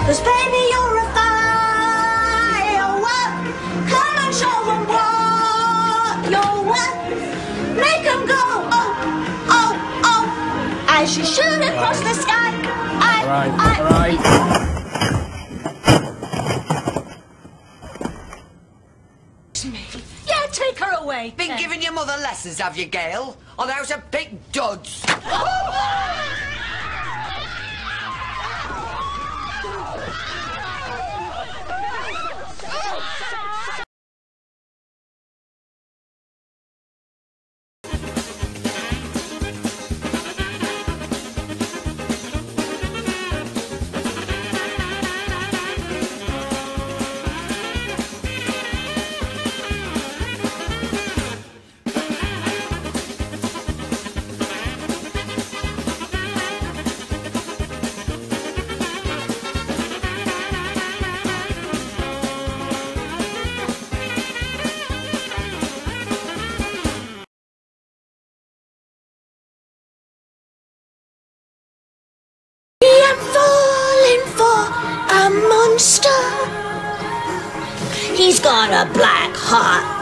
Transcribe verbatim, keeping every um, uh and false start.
'Cause baby, you're a firework. Come and show them what you're worth. Make them go, oh, oh, oh, as you shoot across the sky. I, Right, I, right. Yeah, take her away. Been giving your mother lessons, have you, Gail? On how to pick duds. He's got a black heart